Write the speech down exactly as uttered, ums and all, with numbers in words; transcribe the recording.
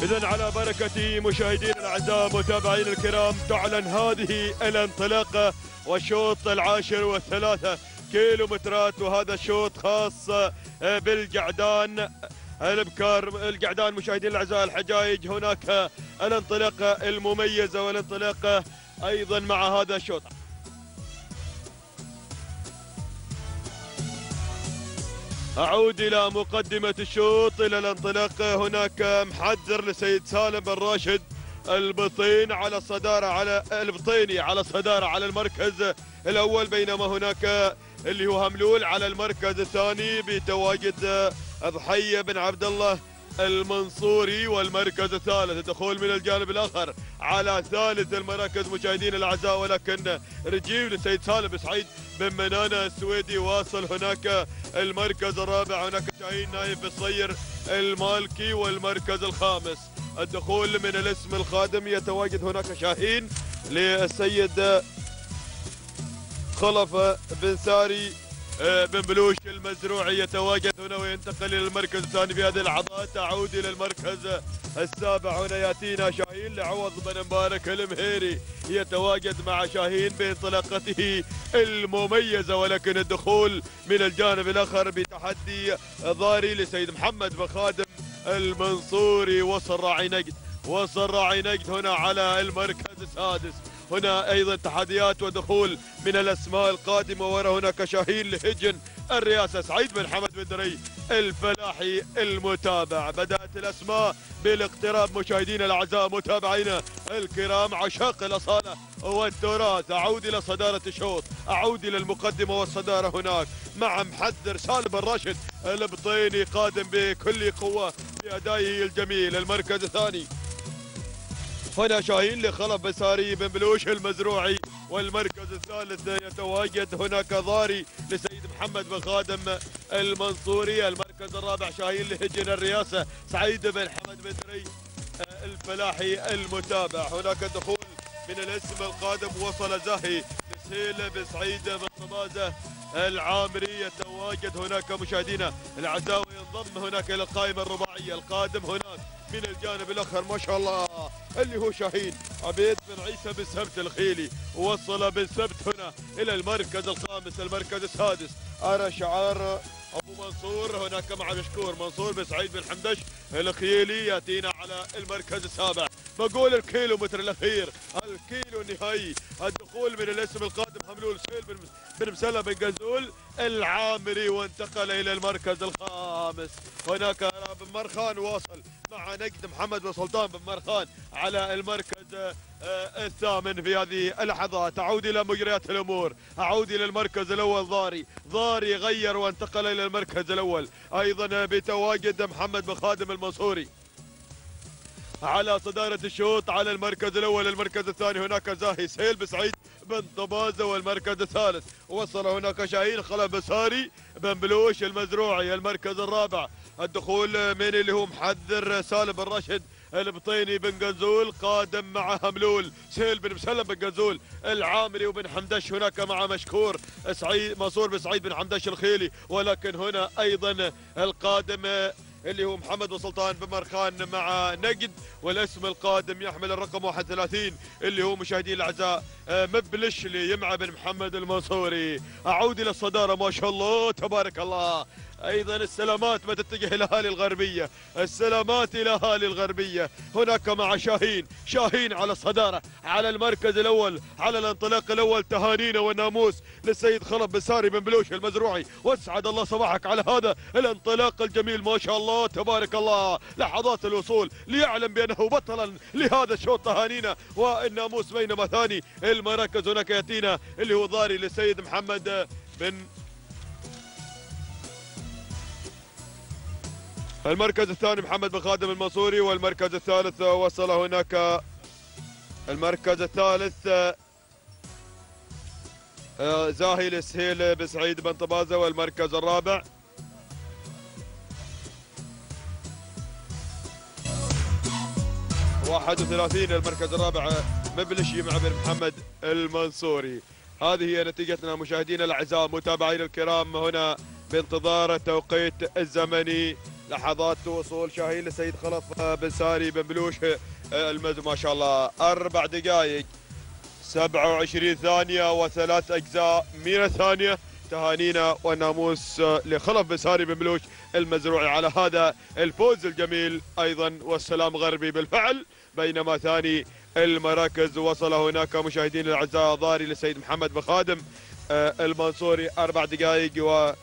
إذا على بركة مشاهدينا الأعزاء متابعين الكرام تعلن هذه الانطلاقة والشوط العاشر والثلاثة كيلو مترات، وهذا الشوط خاص بالقعدان الابكار القعدان. مشاهدينا الاعزاء الحجايج، هناك الانطلاقه المميزه والانطلاقه ايضا مع هذا الشوط. اعود الى مقدمه الشوط الى الانطلاقه. هناك محذر لسيد سالم بن راشد البطين على الصداره على البطيني على الصداره على المركز الاول، بينما هناك اللي هو هملول على المركز الثاني بتواجد ضحيه بن عبد الله المنصوري، والمركز الثالث الدخول من الجانب الاخر على ثالث المراكز مشاهدينا الاعزاء، ولكن رجيم لسيد سالم بن سعيد بن منانه السويدي واصل. هناك المركز الرابع هناك شاهين نايف بالصير المالكي، والمركز الخامس الدخول من الاسم الخادم يتواجد هناك شاهين للسيد خلف بن ساري بن بلوش المزروعي يتواجد هنا وينتقل الى المركز الثاني في هذه اللحظات. اعود الى المركز السابع، هنا ياتينا شاهين لعوض بن مبارك المهيري يتواجد مع شاهين بانطلاقته المميزه، ولكن الدخول من الجانب الاخر بتحدي ضاري لسيد محمد بن خادم المنصوري. وصل راعي نجد وصل راعي نجد هنا على المركز السادس. هنا ايضا تحديات ودخول من الاسماء القادمه، ورا هناك شاهين لهجن الرئاسه سعيد بن حمد بن دري الفلاحي المتابع. بدات الاسماء بالاقتراب مشاهدينا الاعزاء متابعينا الكرام عشاق الاصاله والتراث. اعود الى صداره الشوط، اعود الى المقدمه والصداره هناك مع محذر سالم بن راشد البطيني قادم بكل قوه بادائه الجميل. المركز الثاني هنا شاهين لخلف بن ساري بن بلوش المزروعي، والمركز الثالث يتواجد هناك ضاري لسيد محمد بن خادم المنصوري. المركز الرابع شاهين لهجن الرئاسه سعيد بن حمد بن دري الفلاحي المتابع. هناك دخول من الاسم القادم وصل زاهي لسهيل بن سعيد بن طبازه العامري يتواجد هناك مشاهدينا الاعزاء وينضم هناك الى القائمه الرباعيه. القادم هناك من الجانب الاخر ما شاء الله اللي هو شاهين عبيد بن عيسى بن سبت الخيلي، وصل بن سبت هنا الى المركز الخامس. المركز السادس ارى شعار ابو منصور هناك مع مشكور منصور بن سعيد بن حمدش الخيلي ياتينا على المركز السابع. بقول الكيلو متر الاخير الكيلو النهائي الدخول من الاسم القادم هملول سهيل بن بن مسلم بن قزول العامري، وانتقل الى المركز الخامس. هناك بن مرخان واصل مع نجد محمد بن سلطان بن مرخان على المركز الثامن في هذه اللحظات. اعود الى مجريات الامور، اعود الى المركز الاول ضاري ضاري غير وانتقل الى المركز الاول ايضا بتواجد محمد بن خادم المنصوري على صدارة الشوط على المركز الأول. المركز الثاني هناك زاهي سهيل بن سعيد بن طبازة، والمركز الثالث وصل هناك شاهين خلف بن ساري بن بلوش المزروعي. المركز الرابع الدخول من اللي هو محذر سالم بن راشد البطيني بن قنزول قادم مع هملول سهيل بن مسلم بن قنزول العامري وبن حمدش هناك مع مشكور سعيد منصور بن سعيد بن حمدش الخيلي، ولكن هنا أيضا القادم اللي هو محمد بن سلطان بن مرخان مع نجد، والاسم القادم يحمل الرقم واحد وثلاثين اللي هو مشاهدين الاعزاء مبلش يمعى بن محمد المنصوري. اعود الى الصداره ما شاء الله تبارك الله. ايضا السلامات ما تتجه الى اهالي الغربيه، السلامات الى اهالي الغربيه. هناك مع شاهين شاهين على الصداره على المركز الاول على الانطلاق الاول. تهانينا والناموس للسيد خلف بن ساري بن بلوش المزروعي، واسعد الله صباحك على هذا الانطلاق الجميل ما شاء الله تبارك الله. لحظات الوصول ليعلم بانه بطلا لهذا الشوط. تهانينا والناموس. بينما ثاني المراكز هناك ياتينا اللي هو ضاري للسيد محمد بن المركز الثاني محمد بن خادم المنصوري، والمركز الثالث وصل هناك المركز الثالث زاهي لسهيل بن سعيد بن طبازة، والمركز الرابع واحد وثلاثين المركز الرابع مبلش مع بن محمد المنصوري. هذه هي نتيجتنا مشاهدينا الاعزاء متابعينا الكرام هنا بانتظار التوقيت الزمني لحظات وصول شاهين لسيد خلف بن ساري بن بلوش المز ما شاء الله اربع دقائق سبعة وعشرين ثانية وثلاث اجزاء من الثانية. تهانينا والناموس لخلف بن ساري بن بلوش المزروعي على هذا الفوز الجميل ايضا، والسلام غربي بالفعل. بينما ثاني المراكز وصل هناك مشاهدينا الاعزاء ضاري للسيد محمد بن خادم المنصوري اربع دقائق و